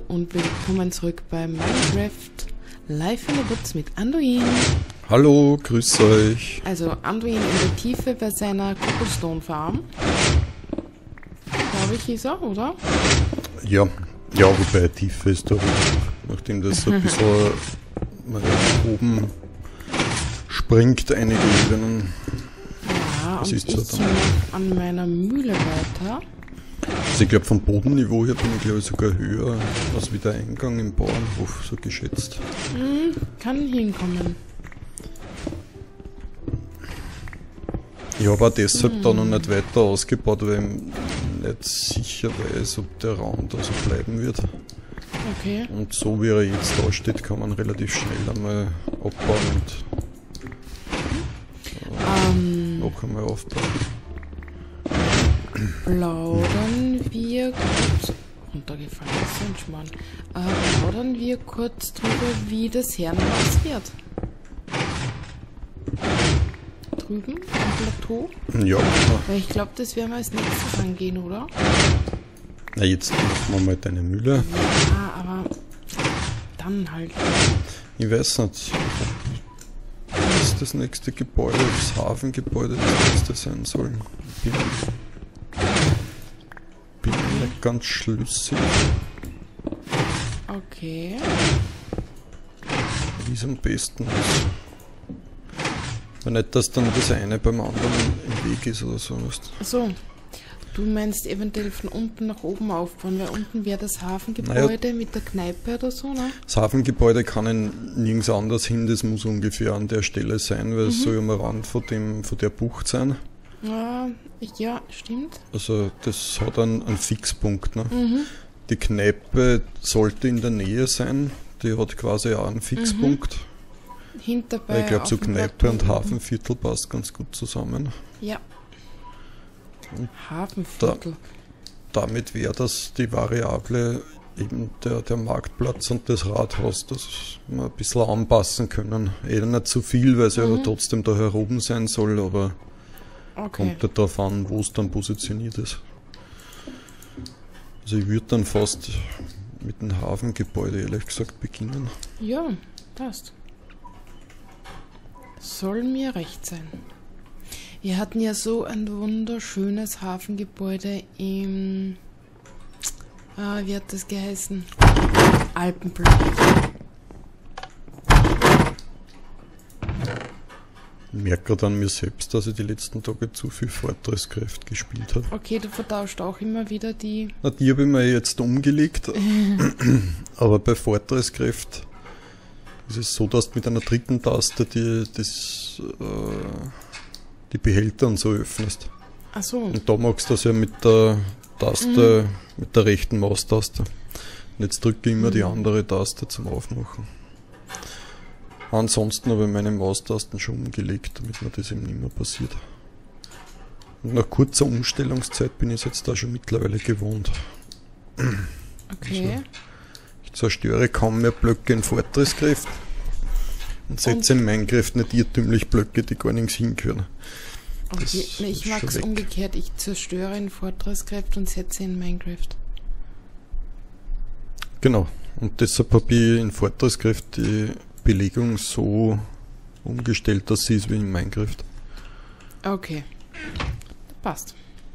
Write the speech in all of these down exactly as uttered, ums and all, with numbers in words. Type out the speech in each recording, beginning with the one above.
und willkommen zurück bei Minecraft Live in the Woods mit Anduin. Hallo, grüß euch. Also Anduin in der Tiefe bei seiner Cobblestone Farm. Glaube ich, ist er, oder? Ja, ja, wobei Tiefe ist da, nachdem das ein bisschen man oben springt, einige Ebenen. Ja, das und ist ich so hier an meiner Mühle weiter. Also ich glaube vom Bodenniveau her bin ich glaube ich sogar höher als wie der Eingang im Bauernhof, so geschätzt. Hm, kann hinkommen. Ich habe auch deshalb hm. da noch nicht weiter ausgebaut, weil ich nicht sicher weiß, ob der Raum da so bleiben wird. Okay. Und so wie er jetzt da steht, kann man relativ schnell einmal abbauen und Ähm, noch einmal aufbauen. Plaudern wir kurz. Runtergefallen ist ein Schmarrn. Äh, plaudern wir kurz drüber, wie das Herrenhaus wird. Drüben am Plateau. Ja, Weil ich glaube, das werden wir als nächstes angehen, oder? na jetzt machen wir mal deine Mühle. Ja, aber dann halt. Ich weiß nicht, was das nächste Gebäude, das Hafengebäude das nächste sein soll. Bin, bin nicht ganz schlüssig, Okay. wie es am besten ist. Aber nicht, dass dann das eine beim anderen im Weg ist oder so. Weißt. So. Du meinst eventuell von unten nach oben aufbauen, weil unten wäre das Hafengebäude naja, mit der Kneipe oder so, ne? Das Hafengebäude kann in nirgends anders hin, das muss ungefähr an der Stelle sein, weil mhm. es soll ja am Rand von, dem, von der Bucht sein. Ja, ja, stimmt. Also das hat einen, einen Fixpunkt. Ne? Mhm. Die Kneipe sollte in der Nähe sein, die hat quasi auch einen Fixpunkt. Mhm. Hinterbei. Ich glaube, so Kneipe und Hafenviertel passt ganz gut zusammen. Ja. Und Hafenviertel. Da, damit wäre das die Variable eben der, der Marktplatz und das Rathaus, das wir ein bisschen anpassen können. Eh nicht zu viel, weil es mhm. ja trotzdem da heroben sein soll, aber okay. Kommt ja darauf an, wo es dann positioniert ist. Also ich würde dann fast mit dem Hafengebäude ehrlich gesagt beginnen. Ja, passt. Soll mir recht sein. Wir hatten ja so ein wunderschönes Hafengebäude im... Ah, wie hat das geheißen? Alpenblock. Ich merke gerade an mir selbst, dass ich die letzten Tage zu viel Fortress-Craft gespielt habe. Okay, du vertauscht auch immer wieder die... Na, die habe ich mir jetzt umgelegt, aber bei Fortress-Craft ist es so, dass du mit einer dritten Taste die, das, äh, die Behälter und so öffnest. Ach so. Und da machst du das ja mit der Taste, mhm. mit der rechten Maustaste. Und jetzt drücke ich immer mhm. die andere Taste zum Aufmachen. Ansonsten habe ich meine Maustasten schon umgelegt, damit mir das eben nicht mehr passiert. Und nach kurzer Umstellungszeit bin ich es jetzt da schon mittlerweile gewohnt. Okay. Also, ich zerstöre kaum mehr Blöcke in Fortress-Craft und setze in Minecraft nicht irrtümlich Blöcke, die gar nichts hingehören. Okay. Nee, ich mag es umgekehrt. Ich zerstöre in Fortress-Craft und setze in Minecraft. Genau. Und deshalb habe ich in Fortress-Craft die Belegung so umgestellt, dass sie ist wie in Minecraft. Okay. Passt.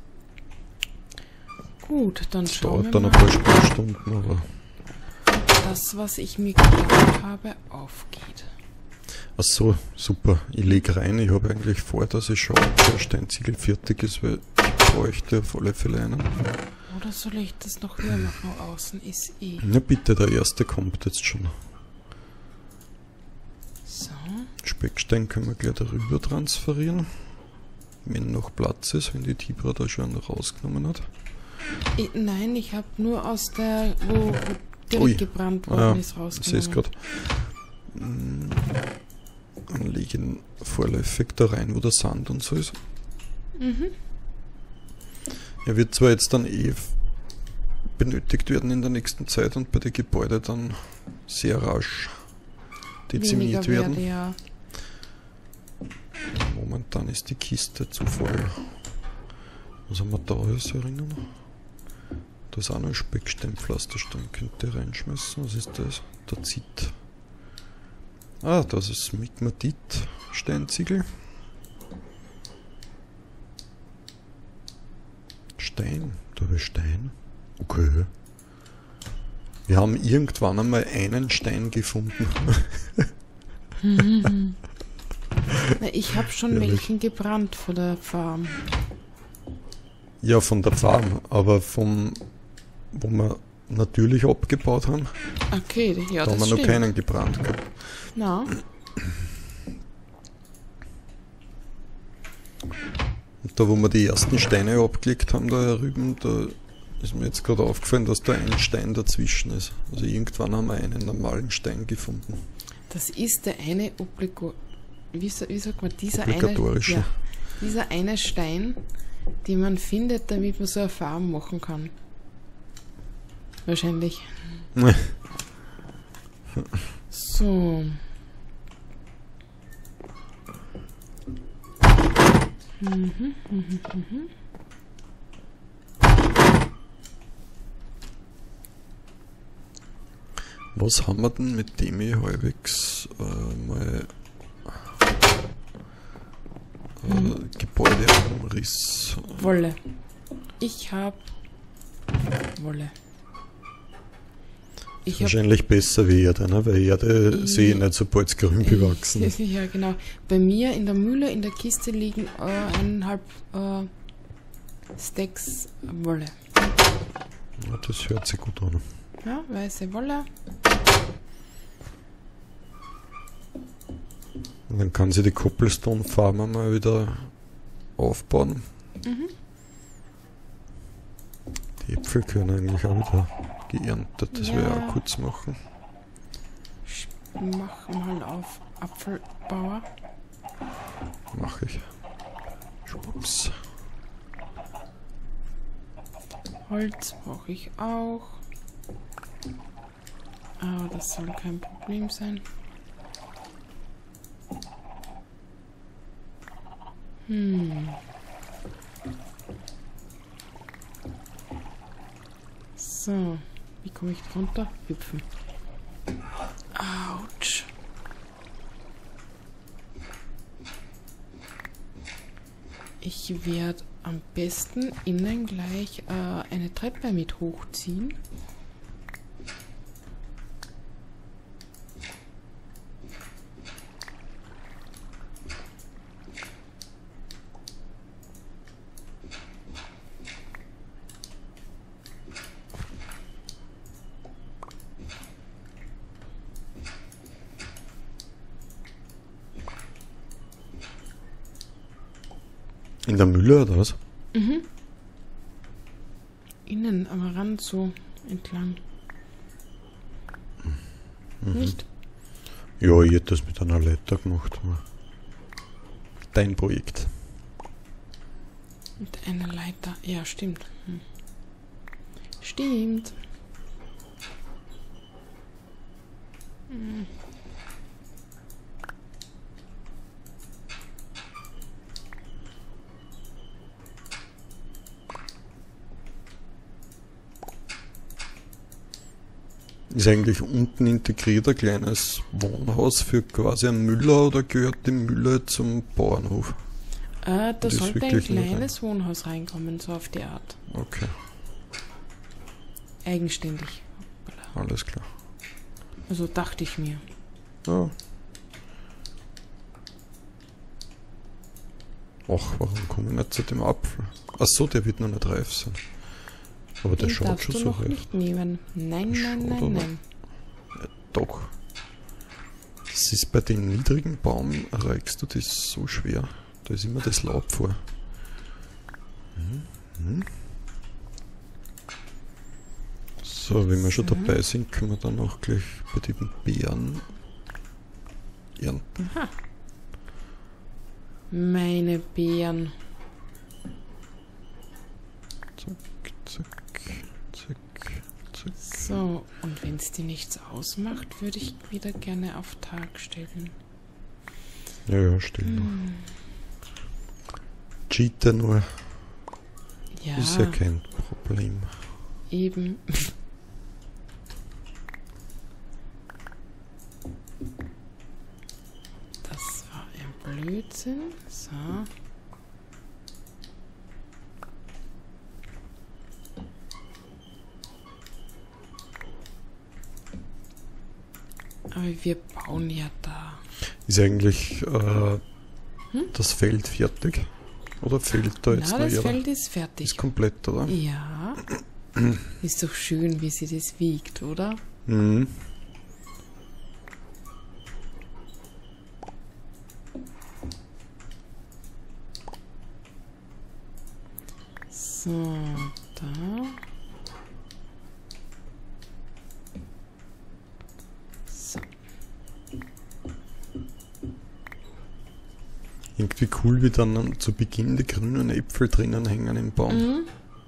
Gut, dann das schauen wir dauert mal. dann ein paar Stunden, aber das, was ich mir gedacht habe, aufgeht. Ach so, super. Ich lege rein. Ich habe eigentlich vor, dass ich schaue, ob der Steinziegel fertig ist, weil ich bräuchte auf alle Fälle einen. Oder soll ich das noch höher machen? Außen ist eh. Na bitte, der erste kommt jetzt schon. So. Speckstein können wir gleich darüber transferieren. Wenn noch Platz ist, wenn die Tibra da schon rausgenommen hat. Ich, nein, ich habe nur aus der, wo, wo direkt Ui. gebrannt worden ah, ist, rausgenommen. Ich sehe es gerade. Dann lege ich ihn vorläufig da rein, wo der Sand und so ist. Mhm. Er wird zwar jetzt dann eh benötigt werden in der nächsten Zeit und bei den Gebäuden dann sehr rasch dezimiert werden. Werde, ja. Momentan ist die Kiste zu voll. Was haben wir da alles erinnern? Da ist auch noch ein Specksteinpflasterstein, könnte ich reinschmeißen. Was ist das? Der Zit. Ah, das ist Migmatit-Steinziegel. Stein, da ist Stein. Okay. Wir haben irgendwann einmal einen Stein gefunden. Na, ich habe schon Ehrlich. welchen gebrannt von der Farm. Ja, von der Farm, aber vom, wo wir natürlich abgebaut haben, Okay, ja, da haben das wir noch stimmt. keinen gebrannt gehabt. Na, Und da, wo wir die ersten Steine abgelegt haben, da herüben, da ist mir jetzt gerade aufgefallen, dass da ein Stein dazwischen ist. Also irgendwann haben wir einen normalen Stein gefunden. das ist der eine Obligo... Wie, sa- wie sagt man? Dieser eine, Obligatorische. ja, dieser eine Stein, den man findet, damit man so eine Farm machen kann. Wahrscheinlich. So. Mhm, mhm, mhm. Was haben wir denn, mit dem ich halbwegs äh, mal äh, Gebäudeumriss? Wolle. Ich habe Wolle. Ich habe Wahrscheinlich besser wie Erde, ne? Weil Erde sehe ich nicht, sobald es grün bewachsen ist. Ja, genau. Bei mir in der Mühle in der Kiste liegen äh, eineinhalb äh, Stacks Wolle. Ja, das hört sich gut an. Ja, weiße Wolle. Und dann kann sie die Cobblestone Farm mal wieder aufbauen. Mhm. Die Äpfel können eigentlich auch wieder geerntet, das Ja. werde ich auch kurz machen. Ich mach mal auf Apfelbauer. Mache ich. Schwupps. Holz brauche ich auch. Aber das soll kein Problem sein. Hm. So, wie komme ich drunter? Hüpfen. Autsch. Ich werde am besten innen gleich äh, eine Treppe mit hochziehen. In der Mühle oder was? Mhm. Innen am Rand so entlang. Mhm. Nicht? Ja, ich hätte das mit einer Leiter gemacht. Aber dein Projekt. Mit einer Leiter. Ja, stimmt. Hm. Stimmt. Hm. Ist eigentlich unten integriert ein kleines Wohnhaus für quasi einen Müller oder gehört die Mühle zum Bauernhof? Äh, da Das ist sollte ein wirklich nur kleines Wohnhaus reinkommen, so auf die Art. Okay, Eigenständig. alles klar. Also dachte ich mir. Ja. Ach, warum komme ich nicht zu dem Apfel? Achso, der wird noch nicht reif sein. Aber der Den schaut darfst schon du so noch reif. nicht nehmen. Nein, Der nein, schaut nein, aber- nein. Doch. Das ist bei den niedrigen Baum, erreichst du das so schwer. Da ist immer das Laub vor. Mhm. Mhm. So, wenn wir schon So. dabei sind, können wir dann auch gleich bei den Beeren ernten. Aha. Meine Beeren. Zack, zack, zack, zack. So, und wenn es dir nichts ausmacht, würde ich wieder gerne auf Tag stellen. Ja, ja, still noch. Hm. Cheater nur, Ja, ist ja kein Problem. eben. Das war ein Blödsinn. So. Aber wir bauen ja da. Ist eigentlich äh, hm? das Feld fertig? Oder fehlt da jetzt Na, noch das ihre? Feld ist fertig. Ist komplett, oder? Ja. Ist doch schön, wie sie das wiegt, oder? Mhm. So, da. So. Irgendwie cool, wie dann zu Beginn die grünen Äpfel drinnen hängen im Baum. Mhm.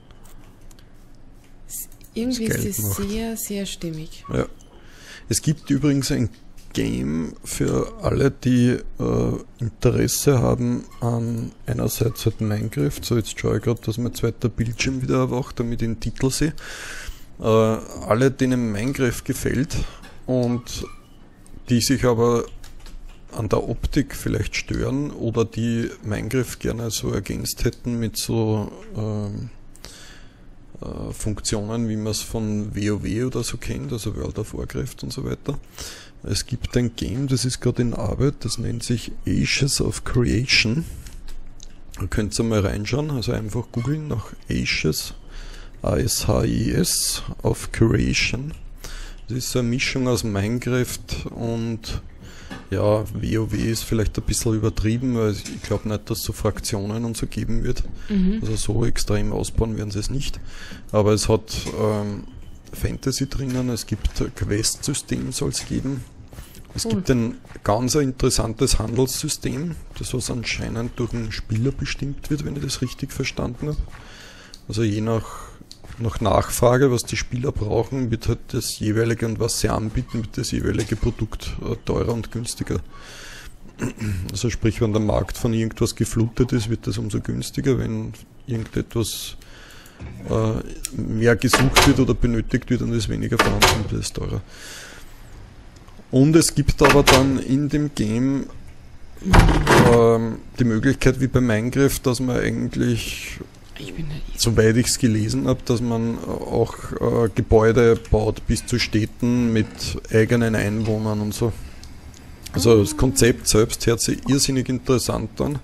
Irgendwie Das ist es Geld sehr, sehr stimmig. Ja. Es gibt übrigens ein Game für alle, die äh, Interesse haben an einerseits halt Minecraft. So, jetzt schaue ich gerade, dass mein zweiter Bildschirm wieder erwacht, damit ich den Titel sehe. Äh, alle, denen Minecraft gefällt und die sich aber an der Optik vielleicht stören oder die Minecraft gerne so ergänzt hätten mit so ähm, äh, Funktionen, wie man es von WoW oder so kennt, also World of Warcraft und so weiter. Es gibt ein Game, das ist gerade in Arbeit, das nennt sich Ashes of Creation. Da könnt ihr mal reinschauen, also einfach googeln nach Ashes, A S H I S, of Creation. Das ist so eine Mischung aus Minecraft und ja, WoW ist vielleicht ein bisschen übertrieben, weil ich glaube nicht, dass es so Fraktionen und so geben wird. Mhm. Also so extrem ausbauen werden sie es nicht. Aber es hat ähm, Fantasy drinnen, es gibt ein Quest-System, soll es geben. Es Cool. gibt ein ganz interessantes Handelssystem, das was anscheinend durch einen Spieler bestimmt wird, wenn ich das richtig verstanden habe. Also je nach, nach Nachfrage, was die Spieler brauchen, wird halt das jeweilige und was sie anbieten, wird das jeweilige Produkt äh, teurer und günstiger. Also sprich, wenn der Markt von irgendwas geflutet ist, wird das umso günstiger. Wenn irgendetwas äh, mehr gesucht wird oder benötigt wird und es weniger vorhanden wird es teurer. Und es gibt aber dann in dem Game ähm, die Möglichkeit, wie bei Minecraft, dass man eigentlich, Ich bin nicht soweit ich es gelesen habe, dass man auch äh, Gebäude baut bis zu Städten mit eigenen Einwohnern und so. Also das Konzept selbst hört sich irrsinnig interessant an.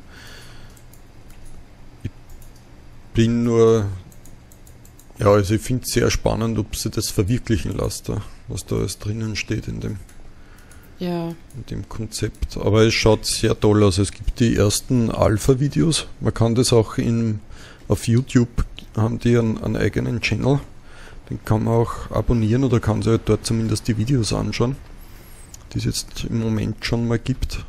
Ich bin nur, ja, also ich finde es sehr spannend, ob sie das verwirklichen lässt, da, was da alles drinnen steht in dem, Ja, in dem Konzept. Aber es schaut sehr toll aus. Es gibt die ersten Alpha-Videos. Man kann das auch in, auf YouTube, haben die einen, einen eigenen Channel. Den kann man auch abonnieren oder kann sich halt dort zumindest die Videos anschauen, die es jetzt im Moment schon mal gibt.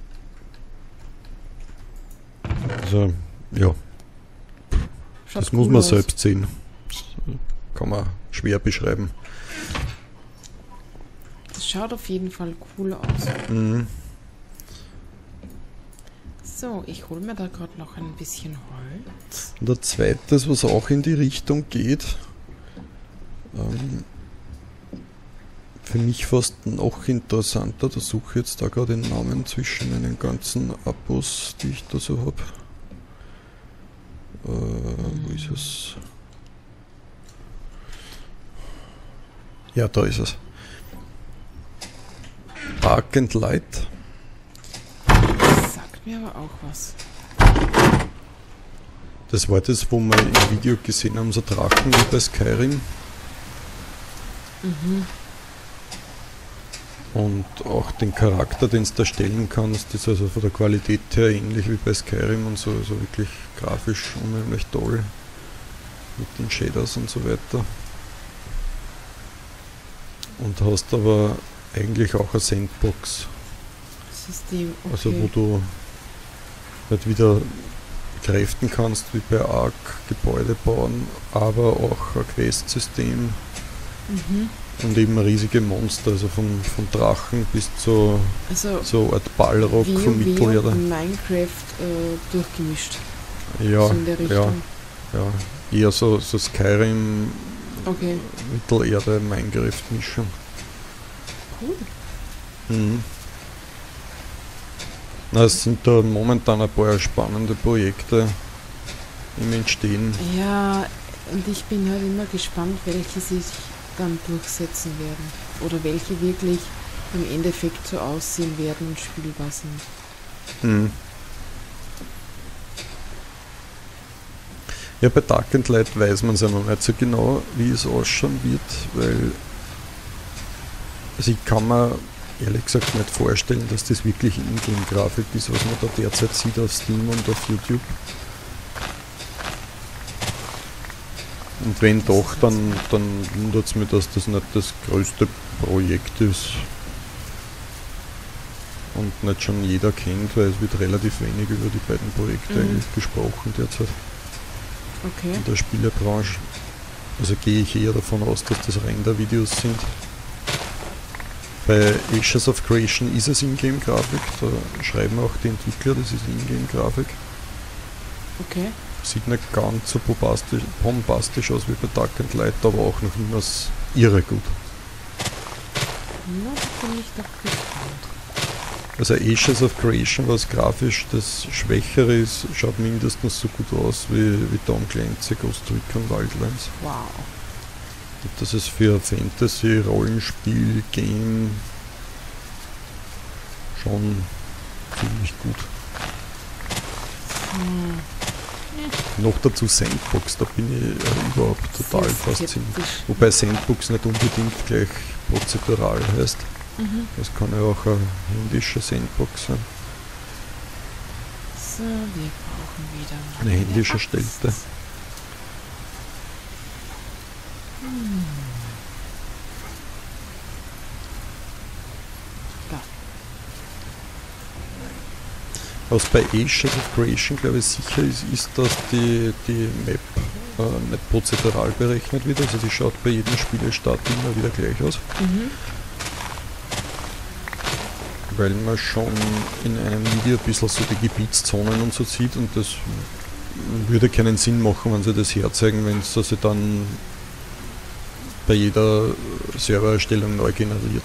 Also, ja, schaut das muss cool man aus. selbst sehen. Das kann man schwer beschreiben. Das schaut auf jeden Fall cool aus. Mhm. So, ich hole mir da gerade noch ein bisschen Holz. Und ein zweites, was auch in die Richtung geht, ähm, für mich fast noch interessanter, da suche ich jetzt da gerade den Namen zwischen meinen ganzen Abos, die ich da so habe. Äh, wo ist es? Ja, da ist es. Dark and Light. Das sagt mir aber auch was. Das war das, wo wir im Video gesehen haben, so Drachen wie bei Skyrim. Mhm. Und auch den Charakter, den du da stellen kannst, ist also von der Qualität her ähnlich wie bei Skyrim und so, also wirklich grafisch unheimlich toll mit den Shaders und so weiter. Und hast aber eigentlich auch ein Sandbox-System, okay. also wo du halt wieder craften kannst, wie bei Ark, Gebäude bauen, aber auch ein Quest-System. Mhm. Und eben riesige Monster, also von, von Drachen bis zu Also so Art Ballrock vom Mittelalter. und Minecraft äh, durchgemischt. Ja, So in der ja, Richtung. ja, eher so, so Skyrim Okay. Mittelerde-Minecraft-Mischung. Cool. Mhm. Na, es sind da momentan ein paar spannende Projekte im Entstehen. Ja, und ich bin halt immer gespannt, welche sich dann durchsetzen werden. Oder welche wirklich im Endeffekt so aussehen werden und spielbar sind. Mhm. Ja, bei Dark and Light weiß man es ja noch nicht so genau, wie es ausschauen wird, weil also ich kann mir ehrlich gesagt nicht vorstellen, dass das wirklich Ingame-Grafik ist, was man da derzeit sieht auf Steam und auf YouTube. Und wenn doch, dann, dann wundert es mich, dass das nicht das größte Projekt ist und nicht schon jeder kennt, weil es wird relativ wenig über die beiden Projekte Mhm. eigentlich gesprochen derzeit Okay. in der Spielebranche. Also gehe ich eher davon aus, dass das Render-Videos sind. Bei Ashes of Creation ist es Ingame-Grafik, da schreiben auch die Entwickler, das ist Ingame-Grafik. Okay. Sieht nicht ganz so bombastisch, bombastisch aus wie bei Dark and Light, aber auch noch immer irre gut. Na, da bin ich doch gespannt. Also Ashes of Creation, was grafisch das Schwächere ist, schaut mindestens so gut aus wie, wie Tom Clancy, Ghost Recon Wildlands. Wow. Und das ist für Fantasy, Rollenspiel, Game schon ziemlich gut. Hm. Noch dazu Sandbox, da bin ich äh, überhaupt total Sehr fasziniert. skeptisch. Wobei Sandbox nicht unbedingt gleich prozedural heißt. Mhm. Das kann ja auch eine händische Sandbox sein. So, wir brauchen wieder mal Eine händische Axt. Stellte. Hm. Da. Was bei Ashes of Creation, glaube ich, sicher ist, ist, dass die, die Map äh, nicht prozedural berechnet wird. Also die schaut bei jedem Spielestart immer wieder gleich aus. Mhm. Weil man schon in einem Video ein bisschen so die Gebietszonen und so sieht und das würde keinen Sinn machen, wenn sie das herzeigen, wenn es sie dann bei jeder Servererstellung neu generiert.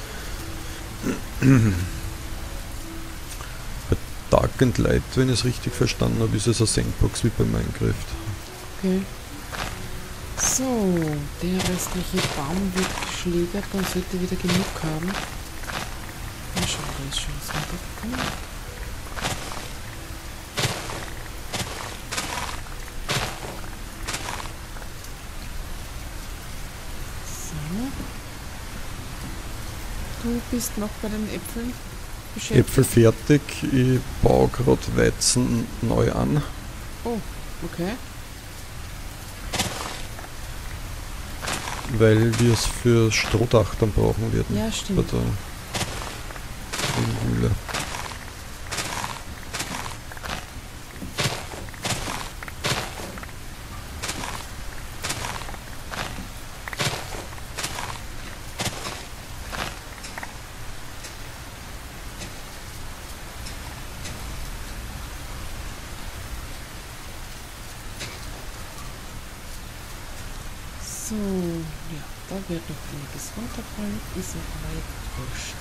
Bei Dark and Light, wenn ich es richtig verstanden habe, ist es eine Sandbox wie bei Minecraft. Okay. So, der restliche Baum wird geschlägert, dann sollte wieder genug haben. Na schau, da ist schon was runtergekommen. So. Du bist noch bei den Äpfeln beschäftigt? Äpfel fertig, ich baue gerade Weizen neu an. Oh, okay. Weil wir es für Strohdach dann brauchen werden. Ja, Bei stimmt. der Mühle. So, ja, da wird noch einiges runterfallen, ist auch weit wurscht.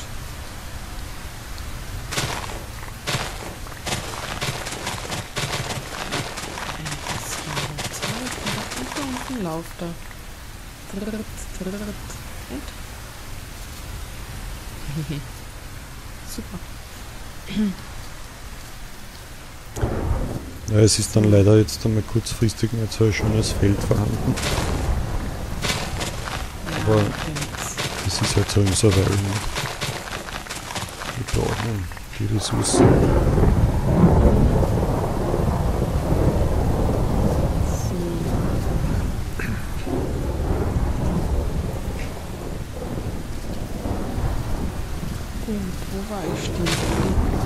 Ein bisschen Holz und da unten lauft er. Trrrt, trrrt. Und? Super. Ja, es ist dann leider jetzt einmal kurzfristig nicht so ein schönes Feld vorhanden. Ja, Aber- macht ja nichts. Das ist halt so im Survival. Wir brauchen die Ressourcen. Gut, wo war ich stehen geblieben?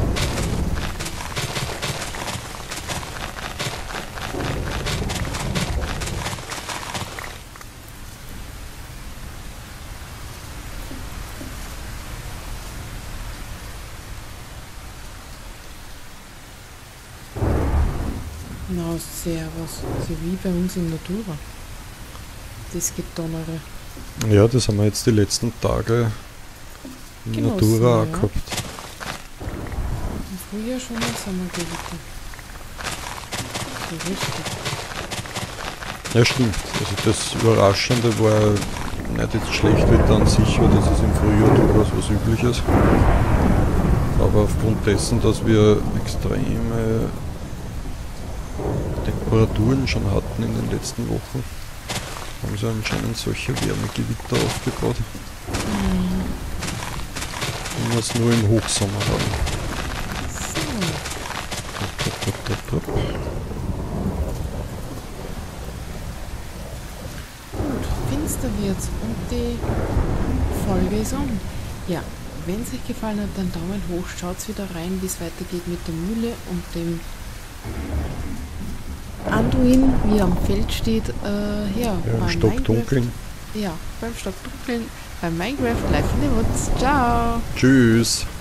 Na, servus. So wie bei uns in Natura. das Gedonnere. Ja, das haben wir jetzt die letzten Tage in Genossen, Natura auch ja. gehabt. Im Frühjahr schon ein Sommergewitter. So richtig. Ja, stimmt. Also das Überraschende war nicht jetzt Schlechtwetter an sich, weil das ist im Frühjahr durchaus was Übliches. Aber aufgrund dessen, dass wir extreme Temperaturen schon hatten in den letzten Wochen, haben sie anscheinend solche Wärmegewitter aufgebaut. Mhm. Die wir es nur im Hochsommer haben. So. Top, top, top, top, top. Gut, finster wird's und die Folge ist um. Ja, wenn es euch gefallen hat, dann Daumen hoch, schaut wieder rein, wie es weitergeht mit der Mühle und dem Anduin, wie er am Feld steht. Äh, ja, Ja, beim Stockdunkeln. Minecraft- Ja, beim Stockdunkeln, beim Minecraft Live in the Woods. Ciao! Tschüss.